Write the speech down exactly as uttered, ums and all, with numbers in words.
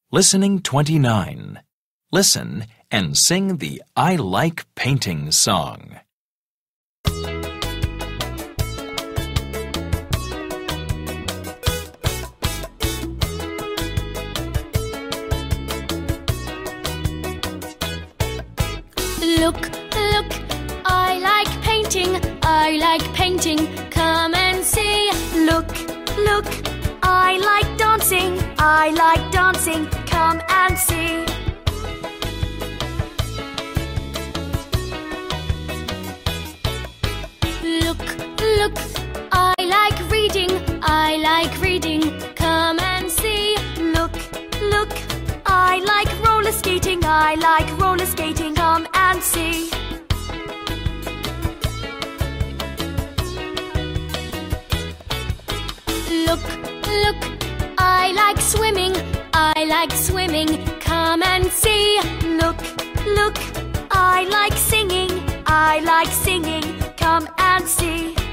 Listening twenty-nine. Listen and sing the I Like Painting song. Look, look, I like painting, I like painting, come and see. Look, look, I like dancing, I like dancing, come and see. Look, look, I like reading, I like reading, come and see. Look, look, I like roller skating, I like roller skating, come and see. Look, look, I like swimming, I like swimming, come and see. Look, look, I like singing, I like singing, come and see.